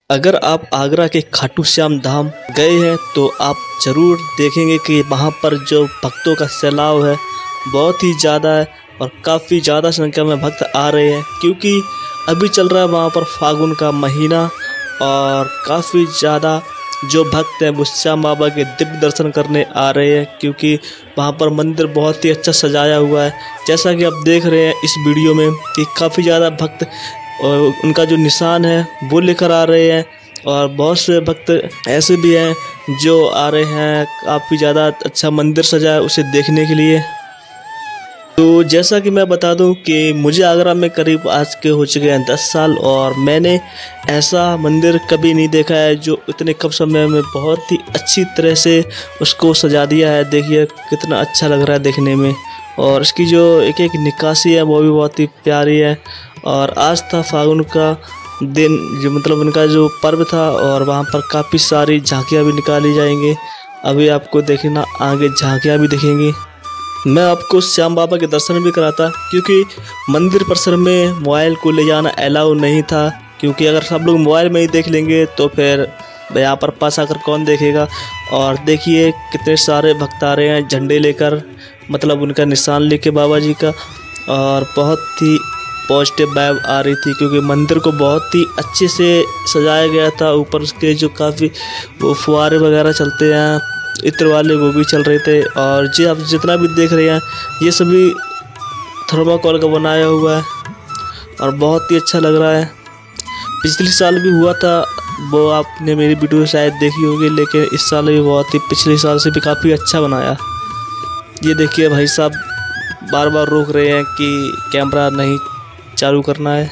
अगर आप आगरा के खाटू श्याम धाम गए हैं तो आप ज़रूर देखेंगे कि वहाँ पर जो भक्तों का सैलाब है बहुत ही ज़्यादा है और काफ़ी ज़्यादा संख्या में भक्त आ रहे हैं, क्योंकि अभी चल रहा है वहाँ पर फागुन का महीना और काफ़ी ज़्यादा जो भक्त हैं वो श्याम बाबा के दिव्य दर्शन करने आ रहे हैं, क्योंकि वहाँ पर मंदिर बहुत ही अच्छा सजाया हुआ है। जैसा कि आप देख रहे हैं इस वीडियो में कि काफ़ी ज़्यादा भक्त और उनका जो निशान है वो लेकर आ रहे हैं, और बहुत से भक्त ऐसे भी हैं जो आ रहे हैं काफ़ी ज़्यादा अच्छा मंदिर सजा है उसे देखने के लिए। तो जैसा कि मैं बता दूं कि मुझे आगरा में करीब आज के हो चुके हैं 10 साल, और मैंने ऐसा मंदिर कभी नहीं देखा है जो इतने कम समय में बहुत ही अच्छी तरह से उसको सजा दिया है। देखिए कितना अच्छा लग रहा है देखने में, और इसकी जो एक एक निकासी है वो भी बहुत ही प्यारी है। और आज था फागुन का दिन, जो मतलब उनका जो पर्व था, और वहाँ पर काफ़ी सारी झांकियाँ भी निकाली जाएंगी। अभी आपको देखना आगे झांकियाँ भी दिखेंगी। मैं आपको श्याम बाबा के दर्शन भी कराता, क्योंकि मंदिर परिसर में मोबाइल को ले जाना अलाउ नहीं था, क्योंकि अगर सब लोग मोबाइल में ही देख लेंगे तो फिर यहाँ पर पास आकर कौन देखेगा। और देखिए कितने सारे भक्त आ रहे हैं झंडे लेकर, मतलब उनका निशान लेके बाबा जी का, और बहुत ही पॉजिटिव वाइब आ रही थी, क्योंकि मंदिर को बहुत ही अच्छे से सजाया गया था। ऊपर उसके जो काफ़ी वो फुहारे वगैरह चलते हैं इत्र वाले वो भी चल रहे थे, और जी आप जितना भी देख रहे हैं ये सभी थर्माकोल का बनाया हुआ है और बहुत ही अच्छा लग रहा है। पिछले साल भी हुआ था, वो आपने मेरी वीडियो शायद देखी होगी, लेकिन इस साल भी बहुत ही पिछले साल से भी काफ़ी अच्छा बनाया। ये देखिए भाई साहब बार बार रोक रहे हैं कि कैमरा नहीं चालू करना है,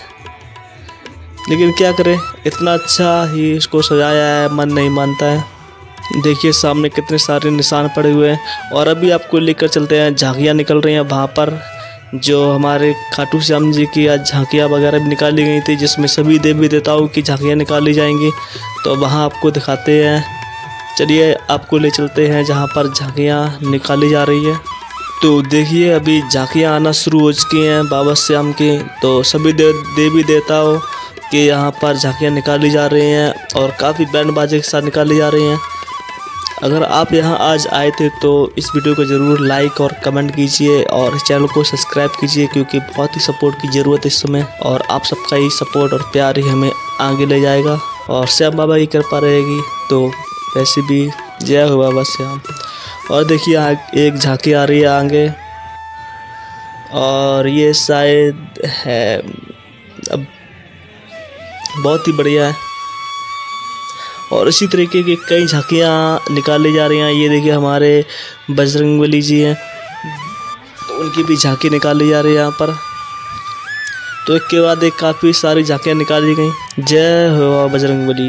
लेकिन क्या करें, इतना अच्छा ही इसको सजाया है, मन नहीं मानता है। देखिए सामने कितने सारे निशान पड़े हुए हैं, और अभी आपको लेकर चलते हैं। झांकियाँ निकल रही हैं वहाँ पर, जो हमारे खाटू श्याम जी की आज झांकियाँ वगैरह भी निकाली गई थी, जिसमें सभी देवी देवताओं की झांकियाँ निकाली जाएंगी। तो वहाँ आपको दिखाते हैं, चलिए आपको ले चलते हैं जहाँ पर झांकियाँ निकाली जा रही है। तो देखिए अभी झांकियाँ आना शुरू हो चुकी हैं बाबा श्याम की, तो सभी देवी देवताओं के यहाँ पर झांकियाँ निकाली जा रही हैं, और काफ़ी बैंड बाजे के साथ निकाली जा रही हैं। अगर आप यहाँ आज आए थे तो इस वीडियो को ज़रूर लाइक और कमेंट कीजिए, और चैनल को सब्सक्राइब कीजिए, क्योंकि बहुत ही सपोर्ट की ज़रूरत है इस समय, और आप सबका ही सपोर्ट और प्यार ही हमें आगे ले जाएगा, और श्याम बाबा की कृपा रहेगी। तो वैसे भी जय हो बाबा श्याम। और देखिए एक झांकी आ रही है आगे, और ये शायद है अब बहुत ही बढ़िया है, और इसी तरीके की कई झांकियाँ निकाली जा रही हैं। ये देखिए हमारे बजरंगबली जी हैं, तो उनकी भी झांकी निकाली जा रही है यहाँ पर। तो एक के बाद एक काफ़ी सारी झांकियाँ निकाली गई। जय हो बजरंगबली।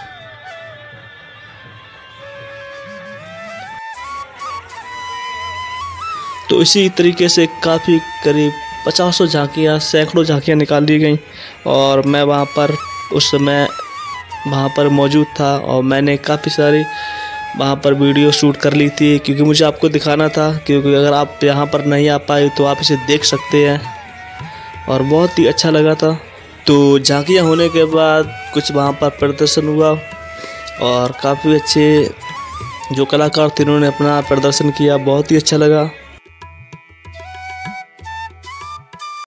तो इसी तरीके से काफ़ी करीब 50 झांकियाँ, सैकड़ों झांकियाँ निकाली गई, और मैं वहाँ पर उस समय वहाँ पर मौजूद था, और मैंने काफ़ी सारी वहाँ पर वीडियो शूट कर ली थी, क्योंकि मुझे आपको दिखाना था, क्योंकि अगर आप यहाँ पर नहीं आ पाए तो आप इसे देख सकते हैं, और बहुत ही अच्छा लगा था। तो झांकियाँ होने के बाद कुछ वहाँ पर प्रदर्शन हुआ, और काफ़ी अच्छे जो कलाकार थे उन्होंने अपना प्रदर्शन किया, बहुत ही अच्छा लगा।